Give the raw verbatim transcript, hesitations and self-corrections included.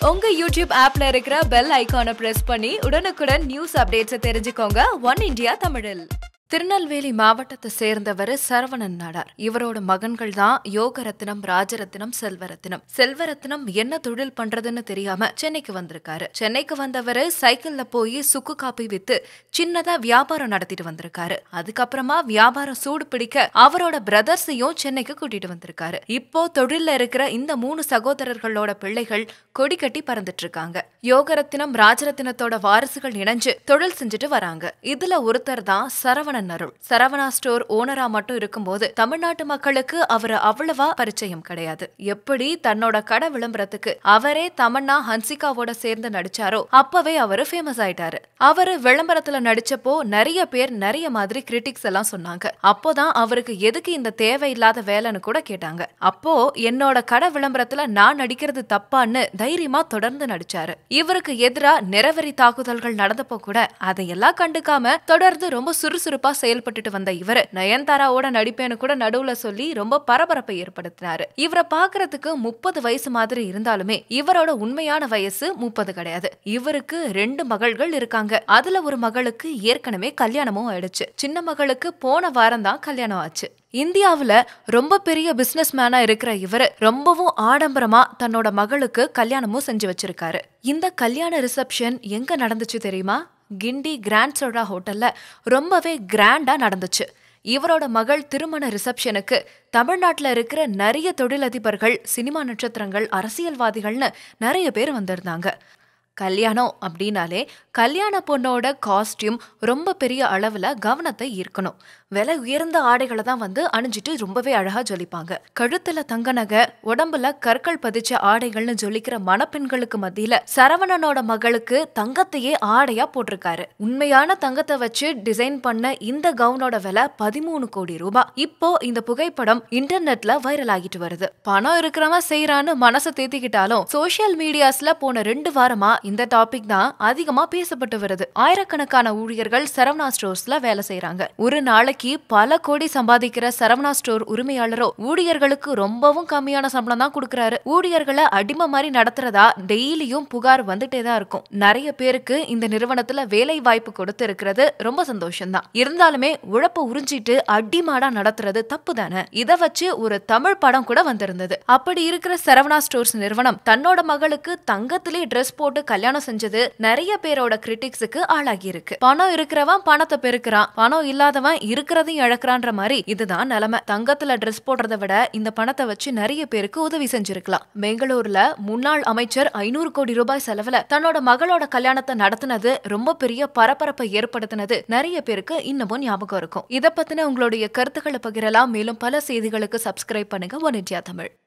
உங்க யூடியூப் ஆப்ல இருக்கிற பெல் ஐகானை பிரஸ் பண்ணி உடனுக்குடன் நியூஸ் அப்டேட்ஸ் தெரிஞ்சுக்கோங்க ஒன் இந்தியா தமிழில். திருநெல்வேலி மாவட்டத்தை சேர்ந்தவர் சரவணன் நாடார். இவரோட மகன்கள் தான் யோகரத்னம், ராஜரத்னம், செல்வரத்னம். செல்வரத்னம் என்ன தொழில் பண்றதுன்னு தெரியாம சென்னைக்கு வந்திருக்காரு. சென்னைக்கு வந்தவரு சைக்கிள்ல போய் சுக்கு காப்பி வித்து சின்னதா வியாபாரம் நடத்திட்டு வந்திருக்காரு. அதுக்கப்புறமா வியாபாரம் சூடு பிடிக்க அவரோட பிரதர்ஸையும் சென்னைக்கு கூட்டிட்டு வந்திருக்காரு. இப்போ தொழில்ல இருக்கிற இந்த மூணு சகோதரர்களோட பிள்ளைகள் கொடி கட்டி பறந்துட்டு இருக்காங்க. யோகரத்னம், ராஜரத்னத்தோட வாரிசுகள் இணைஞ்சு தொழில் செஞ்சுட்டு வராங்க. இதுல ஒருத்தர் தான் சரவணன் அருள். சரவணா ஸ்டோர் ஓனரா மட்டும் இருக்கும்போது தமிழ்நாட்டு மக்களுக்கு அவரு அவ்வளவா பரிச்சயம் கிடையாது. எப்படி தன்னோட கடை விளம்பரத்துக்கு அவரே தமன்னா, ஹன்சிகாவோட சேர்ந்து நடிச்சாரோ அப்பவே அவரு ஃபேமஸ் ஆயிட்டாரு. அவரு விளம்பரத்துல நடிச்சப்போ நிறைய பேர் நிறைய மாதிரி கிரிட்டிக்ஸ் எல்லாம் சொன்னாங்க. அப்போதான் அவருக்கு எதுக்கு இந்த தேவையில்லாத வேலைன்னு கூட கேட்டாங்க. அப்போ என்னோட கடை விளம்பரத்துல நான் நடிக்கிறது தப்பான்னு தைரியமா தொடர்ந்து நடிச்சாரு. இவருக்கு எதிரா நிறவெறி தாக்குதல்கள் நடந்தப்போ கூட அதையெல்லாம் கண்டுக்காம தொடர்ந்து ரொம்ப சுறுசுறுப்பா செயல்பட்டு வந்த இவர் நயன்தாராவோட நடிப்பேன்னு கூட நடுவுல சொல்லி ரொம்ப பரபரப்பை ஏற்படுத்தினாரு. இவரை பாக்குறதுக்கு முப்பது வயசு மாதிரி இருந்தாலுமே இவரோட உண்மையான வயசு முப்பது கிடையாது. இவருக்கு ரெண்டு மகள்கள் இருக்காங்க. அதுல ஒரு மகளுக்கு ஏற்கனவே கல்யாணமும் ஆயிடுச்சு. சின்ன மகளுக்கு போன வாரம் தான் கல்யாணம் ஆச்சு. இந்தியாவுல ரொம்ப பெரிய பிசினஸ் மேனா இருக்கிற இவரு ரொம்பவும் ஆடம்பரமா தன்னோட மகளுக்கு கல்யாணமும் செஞ்சு வச்சிருக்காரு. இந்த கல்யாண ரிசப்ஷன் எங்க நடந்துச்சு தெரியுமா? கிண்டி கிராண்ட் சோடா ஹோட்டல்ல ரொம்பவே கிராண்டா நடந்துச்சு. இவரோட மகள் திருமண ரிசப்ஷனுக்கு தமிழ்நாட்டில் இருக்கிற நிறைய தொழிலதிபர்கள், சினிமா நட்சத்திரங்கள், அரசியல்வாதிகள்னு நிறைய பேர் வந்திருந்தாங்க. கல்யாணம் அப்படின்னாலே கல்யாண பொண்ணோட காஸ்டியூம் ரொம்ப பெரிய அளவுல கவனத்தை ஈர்க்கணும். விலை உயர்ந்த ஆடைகளை தான் வந்து அணிஞ்சிட்டு ரொம்பவே அழகா ஜொலிப்பாங்க. கழுத்துல தங்க நகை, உடம்புல கற்கள் பதிச்ச ஆடைகள்னு ஜொலிக்கிற மணப்பெண்களுக்கு மத்தியில சரவணனோட மகளுக்கு தங்கத்தையே ஆடையா போட்டிருக்காரு. உண்மையான தங்கத்தை வச்சு டிசைன் பண்ண இந்த கவுனோட விலை பதிமூணு கோடி ரூபாய். இப்போ இந்த புகைப்படம் இன்டர்நெட்ல வைரல் ஆகிட்டு வருது. பணம் இருக்கிறவன் செய்யறான்னு மனசை தேத்திக்கிட்டாலும் சோசியல் மீடியாஸ்ல போன ரெண்டு வாரமா இந்த டாபிக் தான் அதிகமா பேசப்பட்டு வருது. ஆயிரக்கணக்கான ஊழியர்கள் சரவணா ஸ்டோர்ஸ்ல வேலை செய்யறாங்க. ஒரு நாளைக்கு பல கோடி சம்பாதிக்கிற சரவணா ஸ்டோர் உரிமையாளரோ ஊழியர்களுக்கு ரொம்பவும் கம்மியான சம்பளம் தான் கொடுக்கறாரு. ஊழியர்களை அடிமை மாதிரி நடத்துறதா டெய்லியும் புகார் வந்துட்டே தான் இருக்கும். நிறைய பேருக்கு இந்த நிறுவனத்துல வேலை வாய்ப்பு கொடுத்து இருக்கிறது ரொம்ப சந்தோஷம் தான். இருந்தாலுமே உழைப்ப உறிஞ்சிட்டு அடிமாடா நடத்துறது தப்பு தானே. இத வச்சு ஒரு தமிழ் படம் கூட வந்திருந்தது. அப்படி இருக்கிற சரவணா ஸ்டோர்ஸ் நிறுவனம் தன்னோட மகளுக்கு தங்கத்திலே டிரெஸ் போட்டு கல்யாணம் செஞ்சது நிறைய பேரோட கிரிட்டிக்ஸுக்கு ஆளாகி இருக்கு. பணம் இருக்கிறவன் பணத்தை பெருக்கிறான், பணம் இல்லாதவன் இருக்கிறதையும் இழக்கிறான்ற மாதிரி இதுதான் நிலைமை. தங்கத்துல டிரெஸ் போடுறதை விட இந்த பணத்தை வச்சு நிறைய பேருக்கு உதவி செஞ்சிருக்கலாம். பெங்களூர்ல முன்னாள் அமைச்சர் ஐநூறு கோடி ரூபாய் செலவுல தன்னோட மகளோட கல்யாணத்தை நடத்தினது ரொம்ப பெரிய பரபரப்பை ஏற்படுத்தினது நிறைய பேருக்கு இன்னமும் ஞாபகம் இருக்கும். இதை பத்தின உங்களுடைய கருத்துக்களை பகிரலாம். மேலும் பல செய்திகளுக்கு சப்ஸ்கிரைப் பண்ணுங்க ஒன் இந்தியா தமிழ்.